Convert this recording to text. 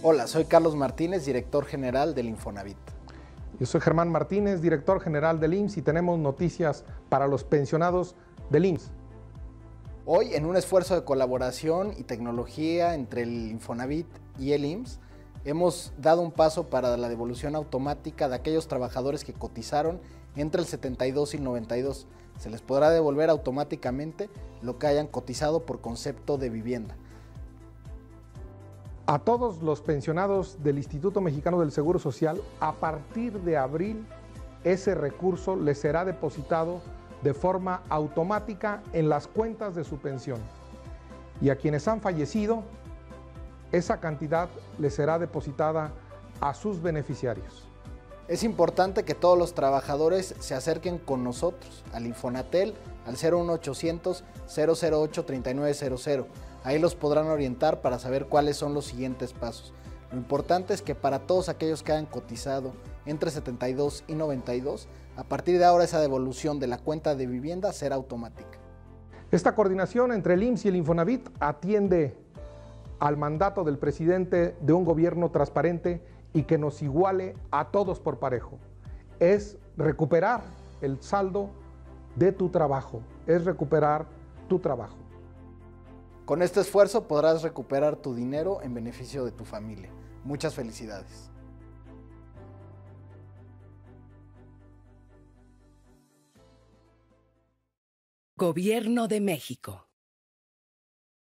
Hola, soy Carlos Martínez, director general del Infonavit. Yo soy Germán Martínez, director general del IMSS, y tenemos noticias para los pensionados del IMSS. Hoy, en un esfuerzo de colaboración y tecnología entre el Infonavit y el IMSS, hemos dado un paso para la devolución automática de aquellos trabajadores que cotizaron entre el 72 y el 92. Se les podrá devolver automáticamente lo que hayan cotizado por concepto de vivienda. A todos los pensionados del Instituto Mexicano del Seguro Social, a partir de abril, ese recurso les será depositado de forma automática en las cuentas de su pensión. Y a quienes han fallecido, esa cantidad les será depositada a sus beneficiarios. Es importante que todos los trabajadores se acerquen con nosotros al Infonatel al 01800 008 3900. Ahí los podrán orientar para saber cuáles son los siguientes pasos. Lo importante es que para todos aquellos que hayan cotizado entre 72 y 92, a partir de ahora esa devolución de la cuenta de vivienda será automática. Esta coordinación entre el IMSS y el Infonavit atiende al mandato del presidente de un gobierno transparente y que nos iguale a todos por parejo. Es recuperar el saldo de tu trabajo, es recuperar tu trabajo. Con este esfuerzo podrás recuperar tu dinero en beneficio de tu familia. Muchas felicidades. Gobierno de México.